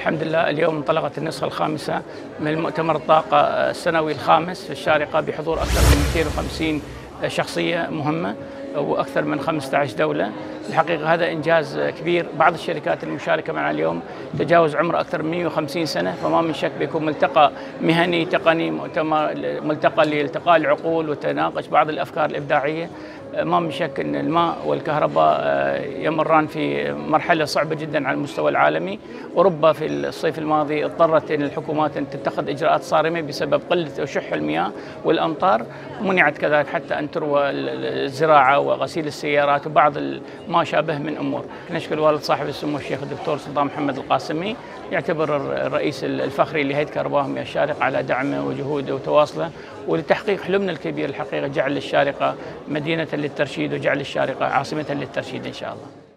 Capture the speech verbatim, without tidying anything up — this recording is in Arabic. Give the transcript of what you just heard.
الحمد لله اليوم انطلقت النسخة الخامسة من مؤتمر الطاقة السنوي الخامس في الشارقة بحضور أكثر من مئتين وخمسين شخصية مهمة وأكثر من خمسة عشر دولة. الحقيقة هذا إنجاز كبير. بعض الشركات المشاركة معنا اليوم تجاوز عمر أكثر من مئة وخمسين سنة، فما من شك بيكون ملتقى مهني تقني، مؤتمر ملتقى لالتقاء العقول وتناقش بعض الأفكار الإبداعية. ما من شك أن الماء والكهرباء يمران في مرحلة صعبة جدا على المستوى العالمي، أوروبا في الصيف الماضي اضطرت أن الحكومات أن تتخذ إجراءات صارمة بسبب قلة وشح المياه والأمطار، منعت كذلك حتى أن تروى الزراعة وغسيل السيارات وبعض ما شابه من أمور. نشكر والد صاحب السمو الشيخ الدكتور سلطان محمد القاسمي، يعتبر الرئيس الفخري لهيئة كهرباء ومياه الشارقة، على دعمه وجهوده وتواصله ولتحقيق حلمنا الكبير الحقيقة، جعل الشارقة مدينة للترشيد وجعل الشارقة عاصمة للترشيد إن شاء الله.